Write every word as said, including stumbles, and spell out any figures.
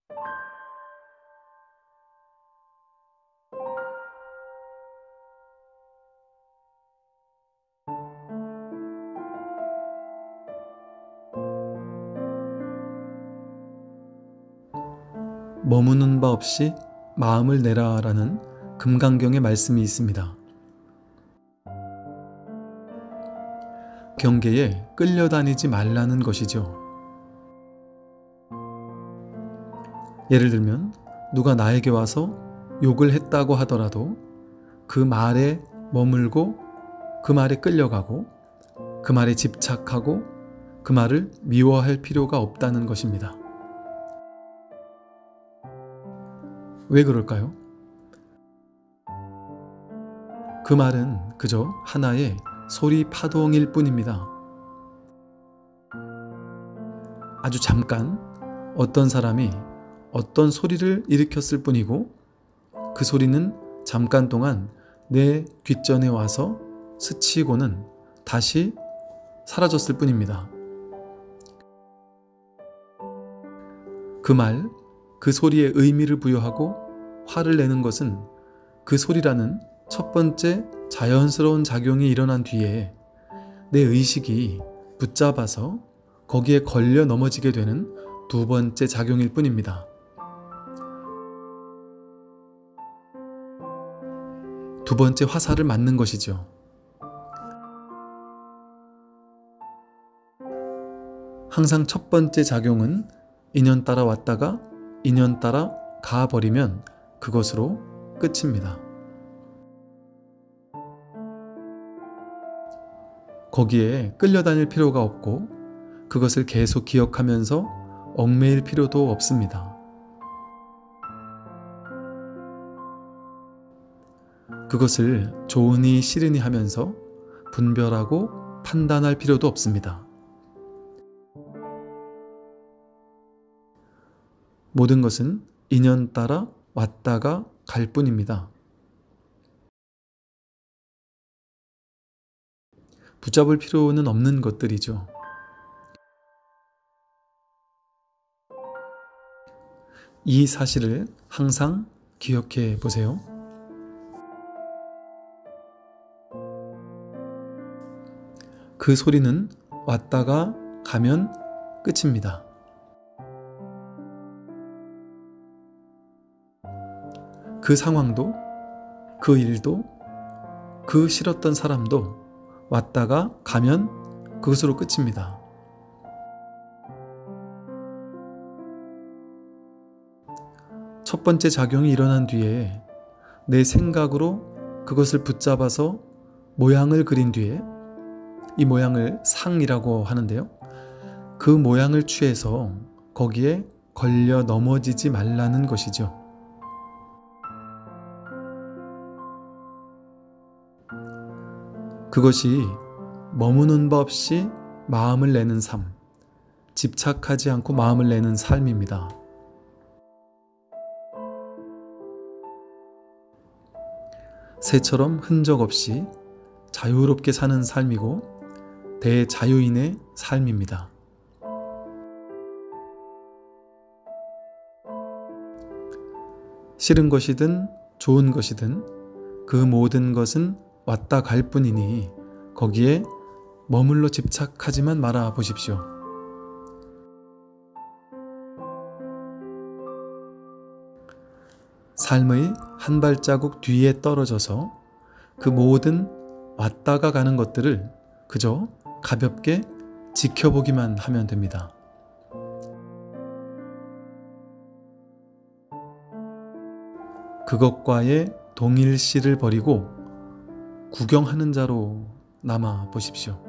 머무는 바 없이 마음을 내라라는 금강경의 말씀이 있습니다. 경계에 끌려다니지 말라는 것이죠. 예를 들면 누가 나에게 와서 욕을 했다고 하더라도 그 말에 머물고 그 말에 끌려가고 그 말에 집착하고 그 말을 미워할 필요가 없다는 것입니다. 왜 그럴까요? 그 말은 그저 하나의 소리 파동일 뿐입니다. 아주 잠깐 어떤 사람이 어떤 소리를 일으켰을 뿐이고 그 소리는 잠깐 동안 내 귓전에 와서 스치고는 다시 사라졌을 뿐입니다. 그 말, 그 소리에 의미를 부여하고 화를 내는 것은 그 소리라는 첫 번째 자연스러운 작용이 일어난 뒤에 내 의식이 붙잡아서 거기에 걸려 넘어지게 되는 두 번째 작용일 뿐입니다. 두 번째 화살을 맞는 것이죠. 항상 첫 번째 작용은 인연 따라 왔다가 인연 따라 가버리면 그것으로 끝입니다. 거기에 끌려다닐 필요가 없고 그것을 계속 기억하면서 얽매일 필요도 없습니다. 그것을 좋으니 싫으니 하면서 분별하고 판단할 필요도 없습니다. 모든 것은 인연 따라 왔다가 갈 뿐입니다. 붙잡을 필요는 없는 것들이죠. 이 사실을 항상 기억해 보세요. 그 소리는 왔다가 가면 끝입니다. 그 상황도, 그 일도, 그 싫었던 사람도 왔다가 가면 그것으로 끝입니다. 첫 번째 작용이 일어난 뒤에 내 생각으로 그것을 붙잡아서 모양을 그린 뒤에 이 모양을 상이라고 하는데요. 그 모양을 취해서 거기에 걸려 넘어지지 말라는 것이죠. 그것이 머무는 바 없이 마음을 내는 삶, 집착하지 않고 마음을 내는 삶입니다. 새처럼 흔적 없이 자유롭게 사는 삶이고 대자유인의 삶입니다. 싫은 것이든 좋은 것이든 그 모든 것은 왔다 갈 뿐이니 거기에 머물러 집착하지만 말아 보십시오. 삶의 한 발자국 뒤에 떨어져서 그 모든 왔다가 가는 것들을 그저 가볍게 지켜보기만 하면 됩니다. 그것과의 동일시를 버리고 구경하는 자로 남아 보십시오.